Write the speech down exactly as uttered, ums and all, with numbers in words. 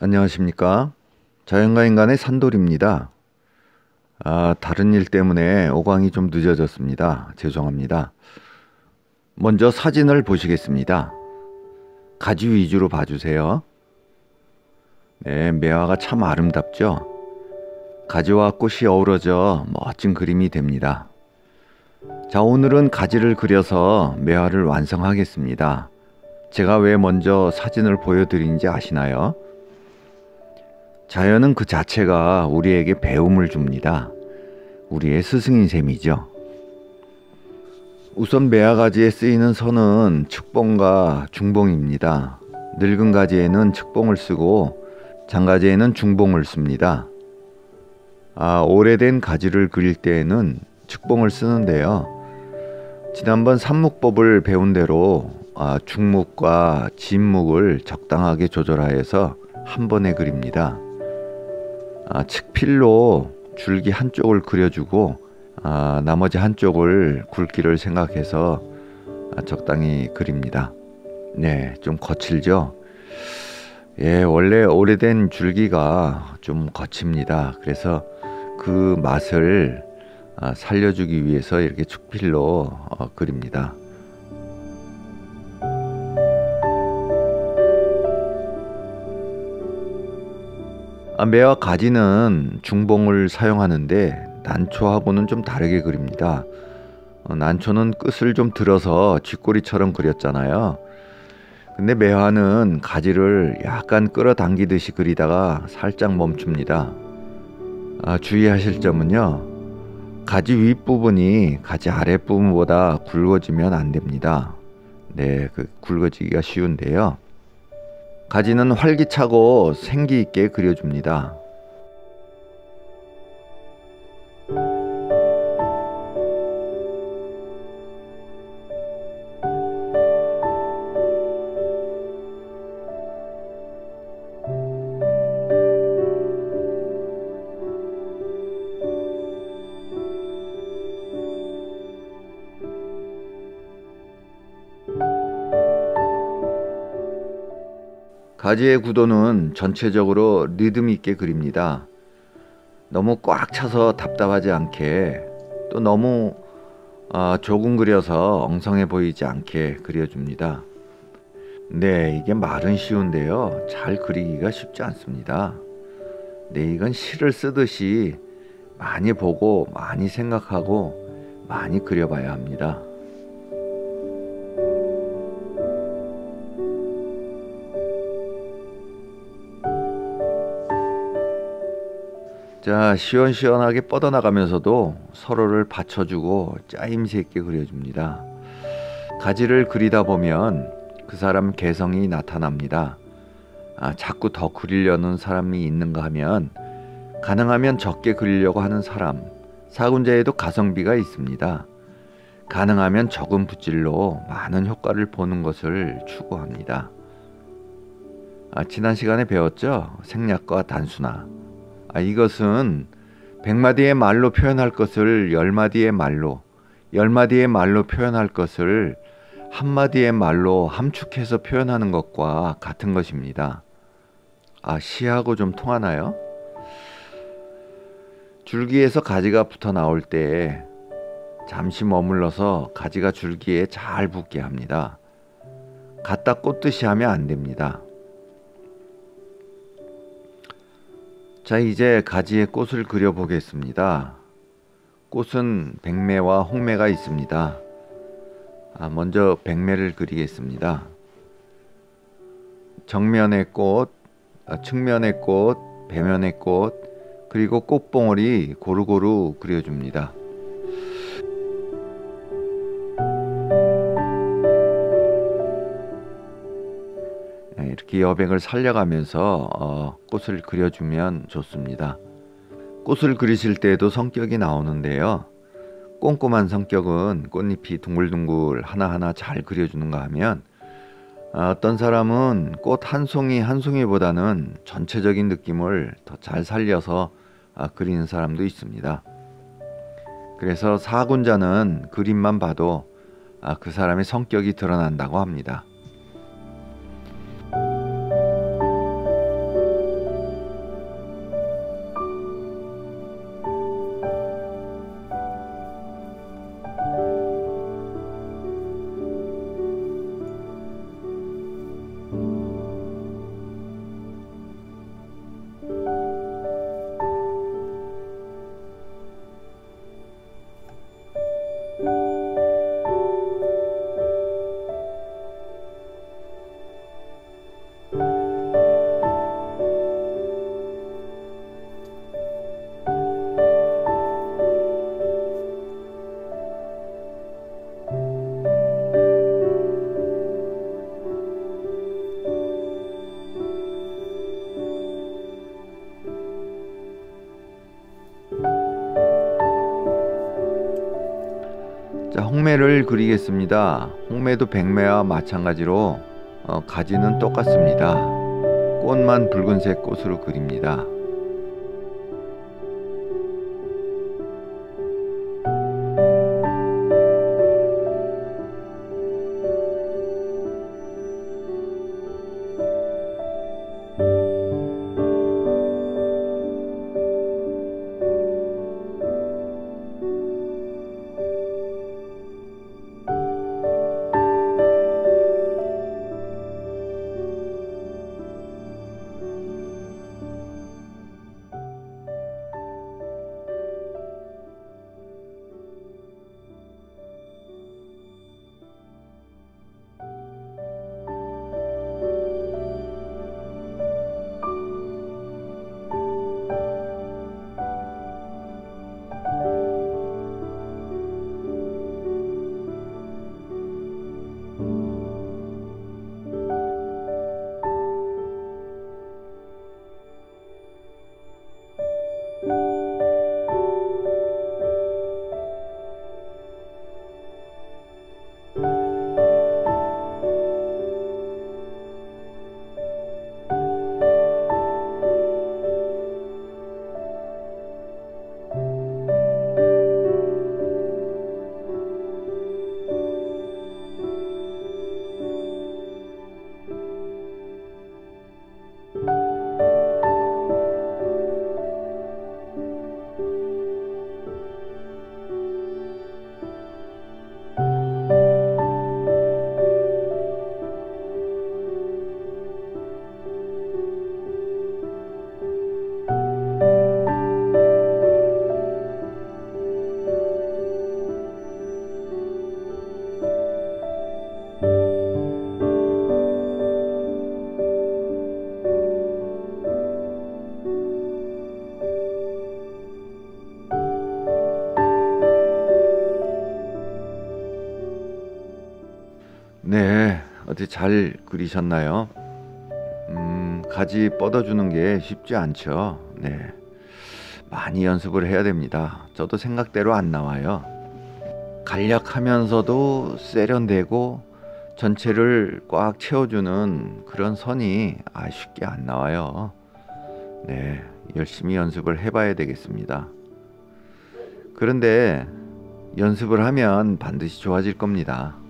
안녕하십니까. 자연과 인간의 산돌입니다. 아, 다른 일 때문에 오강이 좀 늦어졌습니다. 죄송합니다. 먼저 사진을 보시겠습니다. 가지 위주로 봐주세요. 네, 매화가 참 아름답죠? 가지와 꽃이 어우러져 멋진 그림이 됩니다. 자, 오늘은 가지를 그려서 매화를 완성하겠습니다. 제가 왜 먼저 사진을 보여드리는지 아시나요? 자연은 그 자체가 우리에게 배움을 줍니다. 우리의 스승인 셈이죠. 우선 매화가지에 쓰이는 선은 측봉과 중봉입니다. 늙은 가지에는 측봉을 쓰고 장가지에는 중봉을 씁니다. 아, 오래된 가지를 그릴 때에는 측봉을 쓰는데요. 지난번 산묵법을 배운 대로 아, 중묵과 진묵을 적당하게 조절하여서 한 번에 그립니다. 아, 칡필로 줄기 한쪽을 그려주고 아, 나머지 한쪽을 굵기를 생각해서 아, 적당히 그립니다. 네, 좀 거칠죠? 예, 원래 오래된 줄기가 좀 거칩니다. 그래서 그 맛을 아, 살려주기 위해서 이렇게 칡필로 어, 그립니다. 아, 매와 가지는 중봉을 사용하는데 난초하고는 좀 다르게 그립니다. 어, 난초는 끝을 좀 들어서 쥐꼬리처럼 그렸잖아요. 근데 매화는 가지를 약간 끌어당기듯이 그리다가 살짝 멈춥니다. 아, 주의하실 점은요. 가지 윗부분이 가지 아랫부분보다 굵어지면 안 됩니다. 네, 그 굵어지기가 쉬운데요. 가지는 활기차고 생기 있게 그려줍니다. 가지의 구도는 전체적으로 리듬 있게 그립니다. 너무 꽉 차서 답답하지 않게 또 너무 어, 조금 그려서 엉성해 보이지 않게 그려줍니다. 네, 이게 말은 쉬운데요. 잘 그리기가 쉽지 않습니다. 네, 이건 시를 쓰듯이 많이 보고 많이 생각하고 많이 그려봐야 합니다. 자, 시원시원하게 뻗어나가면서도 서로를 받쳐주고 짜임새 있게 그려줍니다. 가지를 그리다 보면 그 사람 개성이 나타납니다. 아, 자꾸 더 그리려는 사람이 있는가 하면 가능하면 적게 그리려고 하는 사람, 사군자에도 가성비가 있습니다. 가능하면 적은 붓질로 많은 효과를 보는 것을 추구합니다. 아, 지난 시간에 배웠죠? 생략과 단순화. 아, 이것은 백마디의 말로 표현할 것을 열마디의 말로, 열마디의 말로 표현할 것을 한마디의 말로 함축해서 표현하는 것과 같은 것입니다. 아, 시하고 좀 통하나요? 줄기에서 가지가 붙어 나올 때 잠시 머물러서 가지가 줄기에 잘 붙게 합니다. 갖다 꽂듯이 하면 안 됩니다. 자, 이제 가지에 꽃을 그려보겠습니다. 꽃은 백매와 홍매가 있습니다. 아, 먼저 백매를 그리겠습니다. 정면의 꽃, 아, 측면의 꽃, 배면의 꽃, 그리고 꽃봉오리 고루고루 그려줍니다. 이렇게 여백을 살려가면서 어, 꽃을 그려주면 좋습니다. 꽃을 그리실 때에도 성격이 나오는데요. 꼼꼼한 성격은 꽃잎이 둥글둥글 하나하나 잘 그려주는가 하면 어떤 사람은 꽃 한 송이 한 송이보다는 전체적인 느낌을 더 잘 살려서 그리는 사람도 있습니다. 그래서 사군자는 그림만 봐도 그 사람의 성격이 드러난다고 합니다. 홍매를 그리겠습니다. 홍매도 백매와 마찬가지로 어, 가지는 똑같습니다. 꽃만 붉은색 꽃으로 그립니다. 네, 어떻게 잘 그리셨나요? 음, 가지 뻗어주는 게 쉽지 않죠. 네, 많이 연습을 해야 됩니다. 저도 생각대로 안 나와요. 간략하면서도 세련되고 전체를 꽉 채워주는 그런 선이 아, 쉽게 안 나와요. 네, 열심히 연습을 해봐야 되겠습니다. 그런데 연습을 하면 반드시 좋아질 겁니다.